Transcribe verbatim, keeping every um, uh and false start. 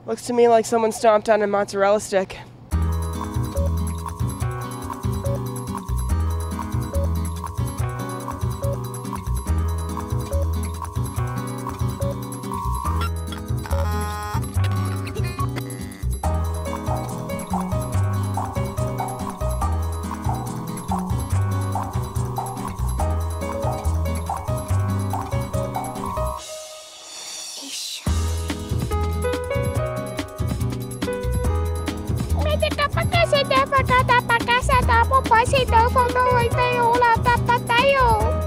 Looks to me like someone stomped on a mozzarella stick. Pakai saya dapat kata pakai saya tak apa pasti tahu foto itu ulah dapat tayo.